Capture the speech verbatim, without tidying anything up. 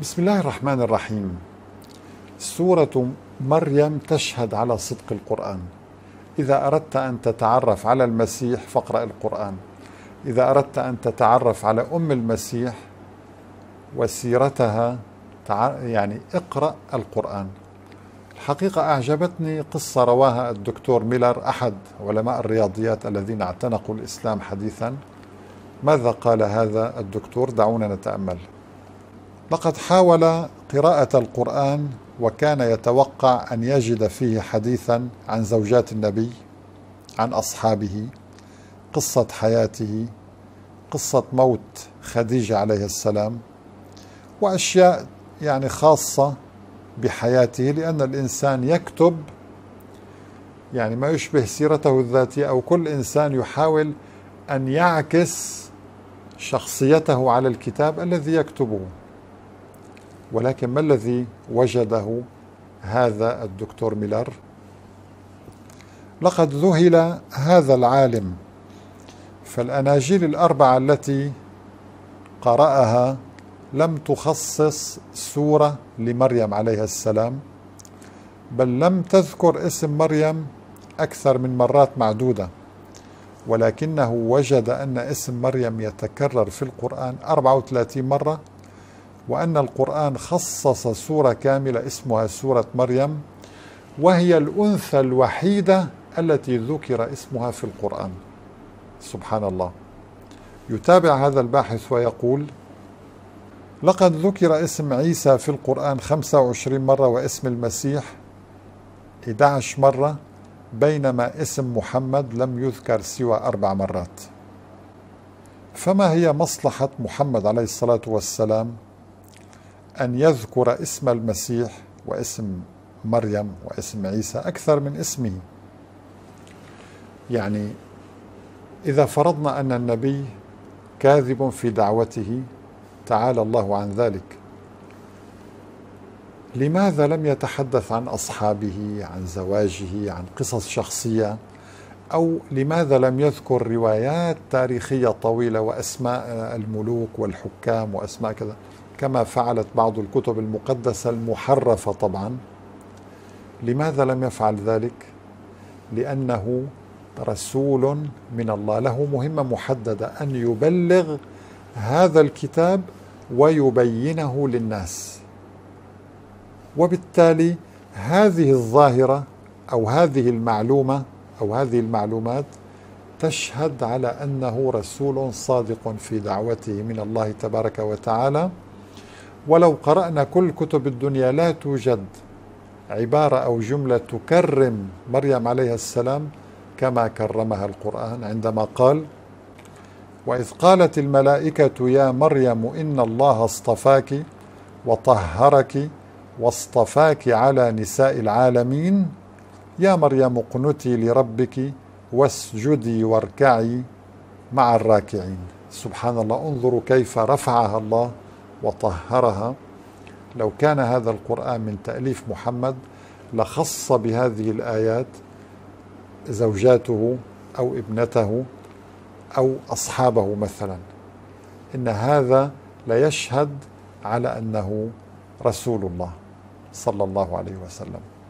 بسم الله الرحمن الرحيم. سورة مريم تشهد على صدق القرآن. إذا أردت أن تتعرف على المسيح فاقرأ القرآن، إذا أردت أن تتعرف على أم المسيح وسيرتها يعني اقرأ القرآن. الحقيقة أعجبتني قصة رواها الدكتور ميلر أحد علماء الرياضيات الذين اعتنقوا الإسلام حديثا. ماذا قال هذا الدكتور؟ دعونا نتأمل. لقد حاول قراءة القرآن وكان يتوقع أن يجد فيه حديثا عن زوجات النبي، عن أصحابه، قصة حياته، قصة موت خديجة عليه السلام، وأشياء يعني خاصة بحياته، لأن الإنسان يكتب يعني ما يشبه سيرته الذاتية، أو كل إنسان يحاول أن يعكس شخصيته على الكتاب الذي يكتبه. ولكن ما الذي وجده هذا الدكتور ميلر؟ لقد ذهل هذا العالم، فالأناجيل الأربعة التي قرأها لم تخصص سورة لمريم عليها السلام، بل لم تذكر اسم مريم أكثر من مرات معدودة، ولكنه وجد أن اسم مريم يتكرر في القرآن أربعة وثلاثين مرة، وأن القرآن خصص سورة كاملة اسمها سورة مريم، وهي الأنثى الوحيدة التي ذكر اسمها في القرآن. سبحان الله. يتابع هذا الباحث ويقول: لقد ذكر اسم عيسى في القرآن خمسة وعشرين مرة واسم المسيح أحد عشر مرة، بينما اسم محمد لم يذكر سوى أربع مرات. فما هي مصلحة محمد عليه الصلاة والسلام أن يذكر اسم المسيح واسم مريم واسم عيسى أكثر من اسمه؟ يعني إذا فرضنا أن النبي كاذب في دعوته تعالى الله عن ذلك، لماذا لم يتحدث عن أصحابه، عن زواجه، عن قصص شخصية؟ أو لماذا لم يذكر روايات تاريخية طويلة وأسماء الملوك والحكام وأسماء كذا، كما فعلت بعض الكتب المقدسة المحرفة طبعا؟ لماذا لم يفعل ذلك؟ لأنه رسول من الله، له مهمة محددة، أن يبلغ هذا الكتاب ويبينه للناس. وبالتالي هذه الظاهرة أو هذه المعلومة أو هذه المعلومات تشهد على أنه رسول صادق في دعوته من الله تبارك وتعالى. ولو قرأنا كل كتب الدنيا لا توجد عبارة أو جملة تكرم مريم عليها السلام كما كرمها القرآن، عندما قال: وإذ قالت الملائكة يا مريم إن الله اصطفاك وطهرك واصطفاك على نساء العالمين يا مريم اقنتي لربك واسجدي واركعي مع الراكعين. سبحان الله، انظروا كيف رفعها الله وطهرها. لو كان هذا القرآن من تأليف محمد لخص بهذه الآيات زوجاته أو ابنته أو أصحابه مثلا. إن هذا لا يشهد على أنه رسول الله صلى الله عليه وسلم.